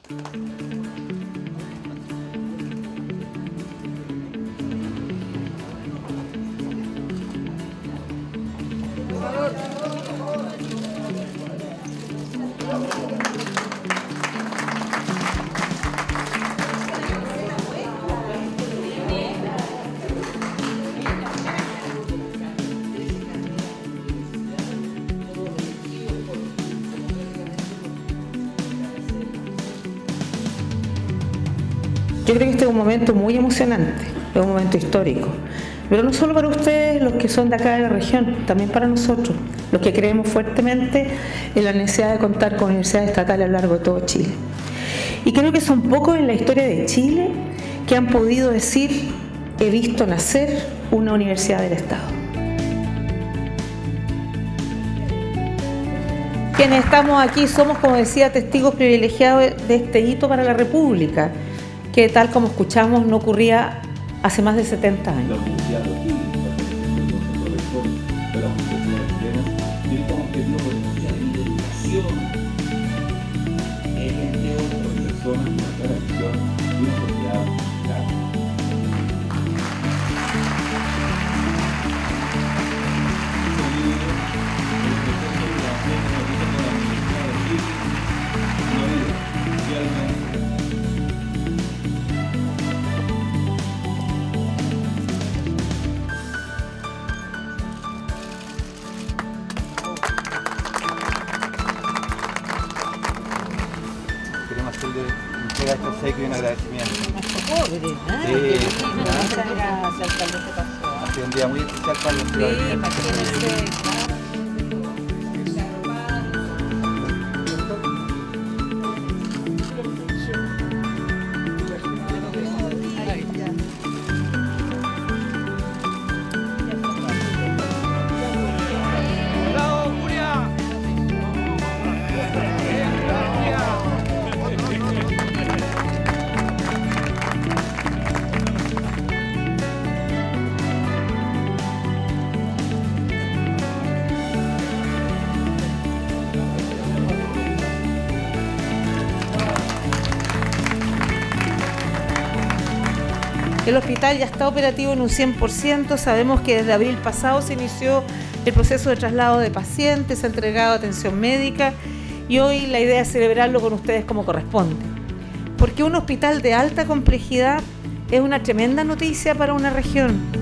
Yo creo que este es un momento muy emocionante, es un momento histórico, pero no solo para ustedes, los que son de acá de la región, también para nosotros, los que creemos fuertemente en la necesidad de contar con universidades estatales a lo largo de todo Chile. Y creo que son pocos en la historia de Chile que han podido decir: he visto nacer una universidad del Estado. Quienes estamos aquí somos, como decía, testigos privilegiados de este hito para la República, que tal como escuchamos no ocurría hace más de 70 años. Queremos hacerle entrega este obsequio y un agradecimiento. Sí, muchas gracias, alcalde, se pasó. Ha sido un día muy especial para nosotros. El hospital ya está operativo en un 100%, sabemos que desde abril pasado se inició el proceso de traslado de pacientes, se ha entregado atención médica y hoy la idea es celebrarlo con ustedes como corresponde. Porque un hospital de alta complejidad es una tremenda noticia para una región.